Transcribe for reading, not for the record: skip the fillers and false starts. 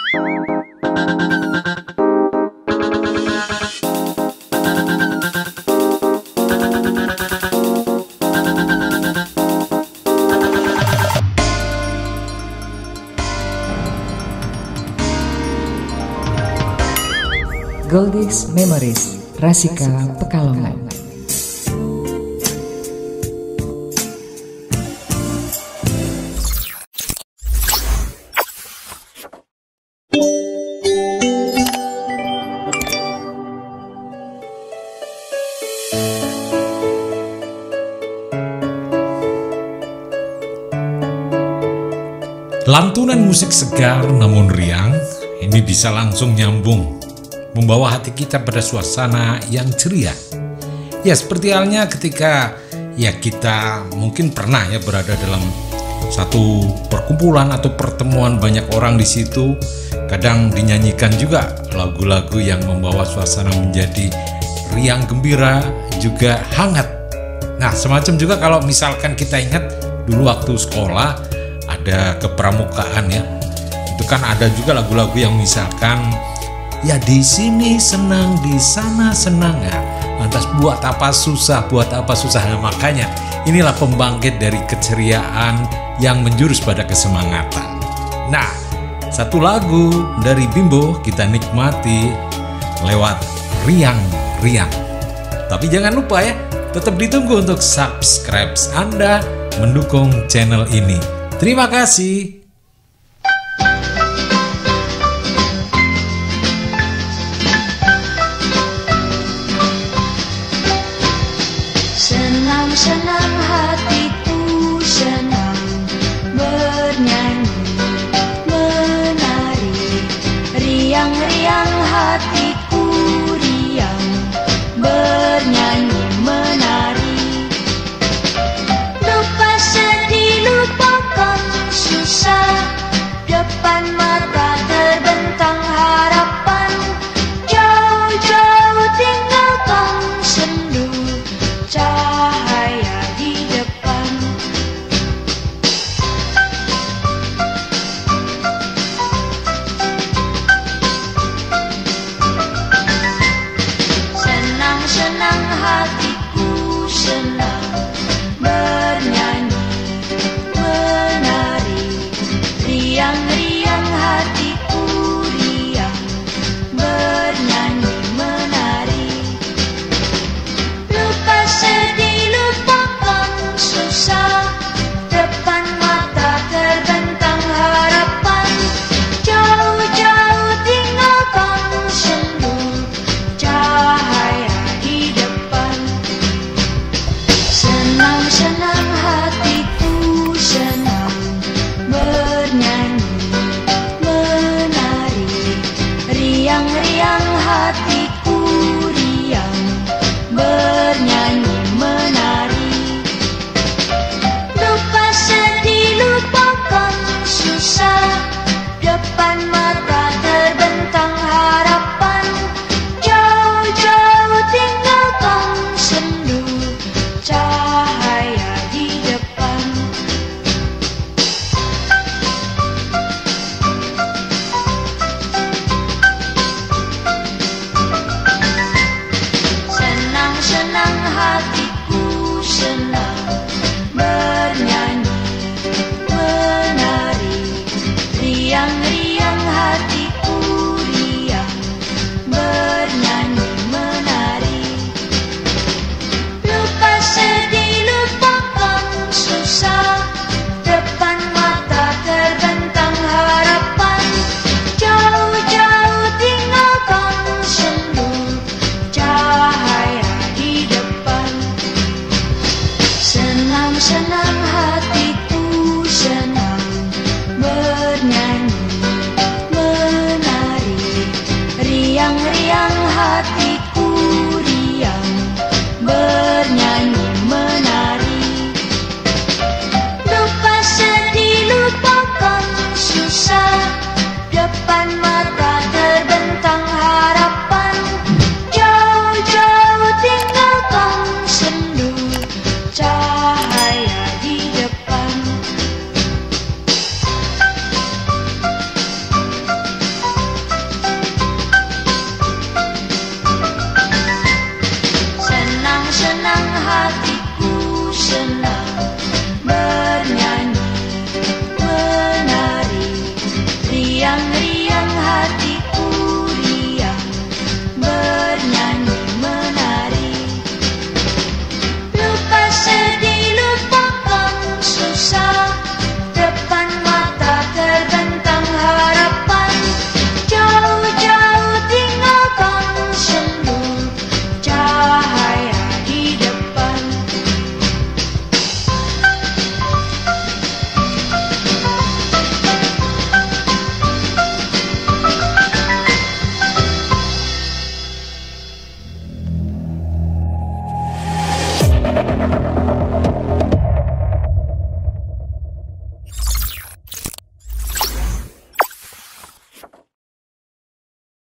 Goldies Memories, Rasika Pekalongan. Lantunan musik segar namun riang, ini bisa langsung nyambung, membawa hati kita pada suasana yang ceria. Ya seperti halnya ketika kita mungkin pernah berada dalam satu perkumpulan atau pertemuan banyak orang di situ. Kadang dinyanyikan juga lagu-lagu yang membawa suasana menjadi riang gembira, juga hangat. Nah semacam juga kalau misalkan kita ingat dulu waktu sekolah ada kepramukaan itu kan ada juga lagu-lagu yang misalkan ya di sini senang, di sana senang ya. Lantas buat apa susah? Nah, makanya inilah pembangkit dari keceriaan yang menjurus pada kesemangatan. Nah, satu lagu dari Bimbo kita nikmati lewat riang-riang. Tapi jangan lupa tetap ditunggu untuk subscribe Anda mendukung channel ini. Terima kasih.